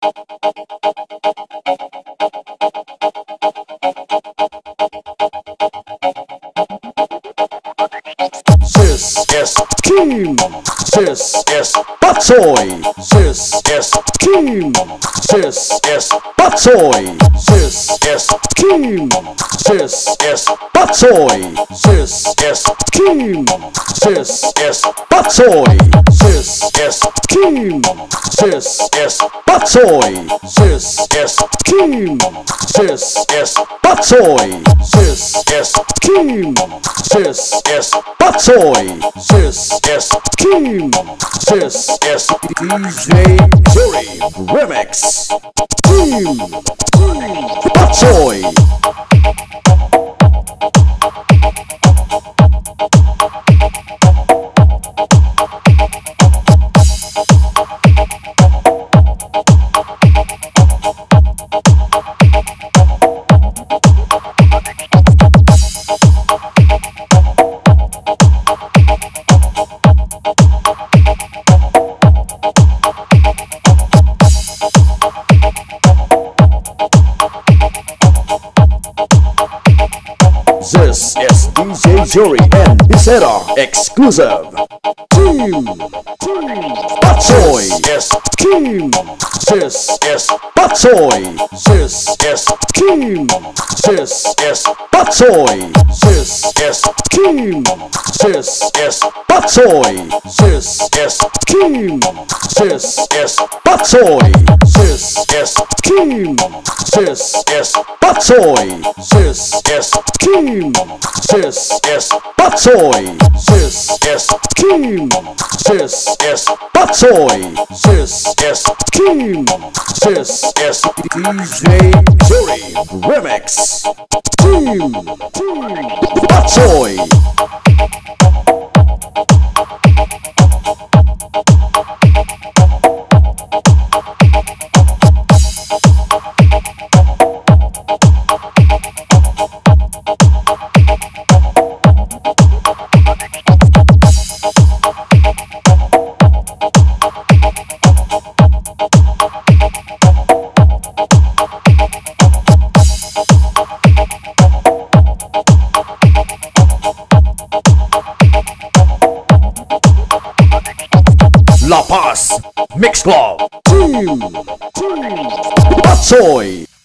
This is Team. This is Batsoy. This is Team. This is Batsoy. This is Team. This is Batsoy. This is Team. This is Batsoy. This is Team. This is Batsoy. This is Team. This is Batsoy. This is Team. This is Batsoy. This is Team. This is DJ Jury Remix. Team. Batsoy. This is DJ Jury and Isera exclusive. Team. Batsoy. Yes. Team. This is Batsoy. This is Team. This is Batsoy. This is Team. This is Batsoy. This is Team. This is Batsoy. This is Team. This is Batsoy. This is Team. This is Batsoy. This is Team. This is Batsoy. This is Team. This is DJ Jury Remix. Team. Batsoy. La Paz Mix Club. Team. Batsoy.